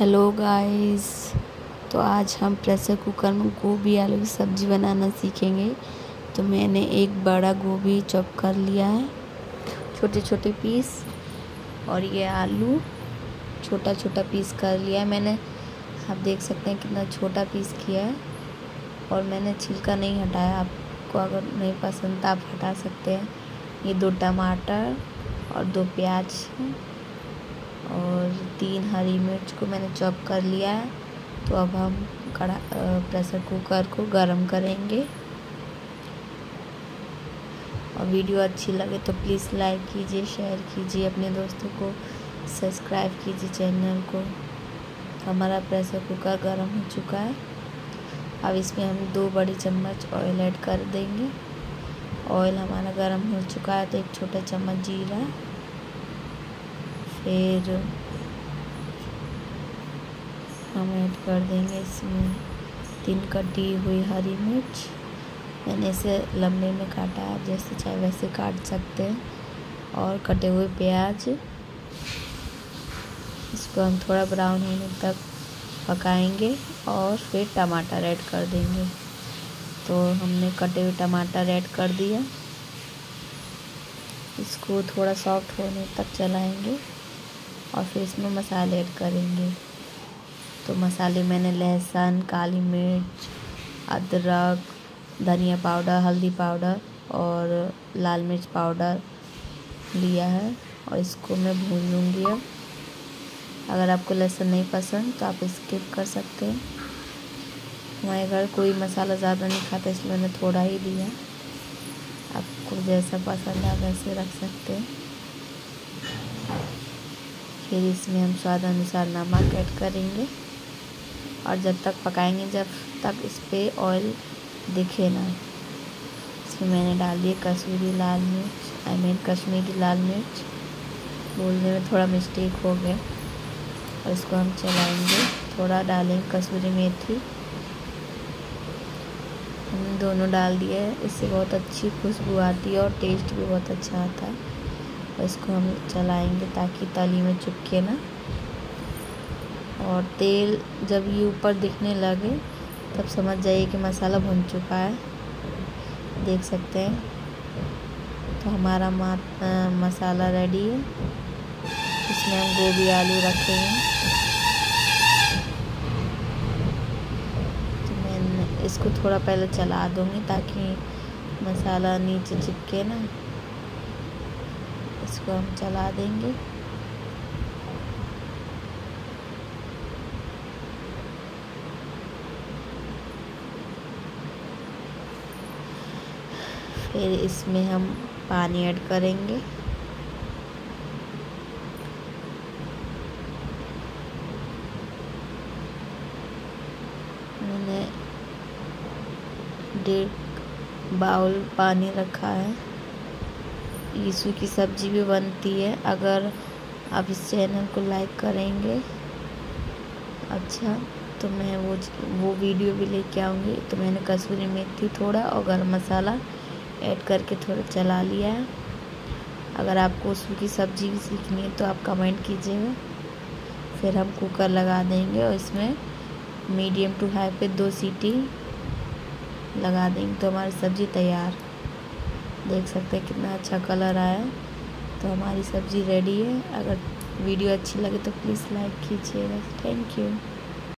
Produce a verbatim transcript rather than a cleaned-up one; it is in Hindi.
Hello guys. तो आज हम प्रेशर कुकर में गोभी आलू की सब्ज़ी बनाना सीखेंगे। तो मैंने एक बड़ा गोभी चॉप कर लिया है छोटे छोटे पीस, और ये आलू छोटा छोटा पीस कर लिया है मैंने। आप देख सकते हैं कितना छोटा पीस किया है, और मैंने छिलका नहीं हटाया। आपको अगर नहीं पसंद तो आप हटा सकते हैं। ये दो टमाटर और दो प्याज और तीन हरी मिर्च को मैंने चॉप कर लिया है। तो अब हम कड़ा प्रेशर कुकर को गरम करेंगे। और वीडियो अच्छी लगे तो प्लीज़ लाइक कीजिए, शेयर कीजिए, अपने दोस्तों को सब्सक्राइब कीजिए चैनल को। तो हमारा प्रेशर कुकर गरम हो चुका है। अब इसमें हम दो बड़ी चम्मच ऑयल ऐड कर देंगे। ऑयल हमारा गरम हो चुका है तो एक छोटा चम्मच जीरा, फिर हम ऐड कर देंगे इसमें तीन कटी हुई हरी मिर्च। मैंने इसे लंबे में काटा है, जैसे चाहे वैसे काट सकते हैं। और कटे हुए प्याज, इसको हम थोड़ा ब्राउन होने तक पकाएंगे। और फिर टमाटर ऐड कर देंगे। तो हमने कटे हुए टमाटर ऐड कर दिया। इसको थोड़ा सॉफ्ट होने तक चलाएंगे और फिर इसमें मसाले ऐड करेंगे। तो मसाले मैंने लहसुन, काली मिर्च, अदरक, धनिया पाउडर, हल्दी पाउडर और लाल मिर्च पाउडर लिया है, और इसको मैं भून लूँगी। अब अगर आपको लहसुन नहीं पसंद तो आप स्किप कर सकते हैं। हमारे घर कोई मसाला ज़्यादा नहीं खाता, इसलिए मैंने थोड़ा ही दिया। आपको जैसा पसंद है वैसे रख सकते हैं। फिर इसमें हम स्वाद अनुसार नमक ऐड करेंगे, और जब तक पकाएंगे जब तक इस पर ऑयल दिखे ना। इसमें मैंने डाल दी कसूरी लाल मिर्च, आई मीन कश्मीरी लाल मिर्च। बोलने में थोड़ा मिस्टेक हो गया। और इसको हम चलाएंगे। थोड़ा डालेंगे कसूरी मेथी, हमने दोनों डाल दिए है। इससे बहुत अच्छी खुशबू आती है और टेस्ट भी बहुत अच्छा आता है। और इसको हम चलाएंगे ताकि तली में चिपके ना। और तेल जब ये ऊपर दिखने लगे तब समझ जाइए कि मसाला भुन चुका है। देख सकते हैं। तो हमारा मा, आ, मसाला रेडी है। इसमें हम गोभी आलू रखेंगे। तो मैं इसको थोड़ा पहले चला दूँगी ताकि मसाला नीचे चिपके ना। इसको हम चला देंगे। फिर इसमें हम पानी ऐड करेंगे। मैंने डेढ़ बाउल पानी रखा है। यीशु की सब्ज़ी भी बनती है। अगर आप इस चैनल को लाइक करेंगे अच्छा तो मैं वो वो वीडियो भी लेके आऊँगी। तो मैंने कसूरी मेथी थोड़ा और गरम मसाला ऐड करके थोड़ा चला लिया है। अगर आपको उसकी की सब्ज़ी भी सीखनी है तो आप कमेंट कीजिएगा। फिर हम कुकर लगा देंगे और इसमें मीडियम टू हाई पे दो सीटी लगा देंगे। तो हमारी सब्ज़ी तैयार। देख सकते हैं कितना अच्छा कलर आया है। तो हमारी सब्ज़ी रेडी है। अगर वीडियो अच्छी लगे तो प्लीज़ लाइक कीजिएगा। Thank you.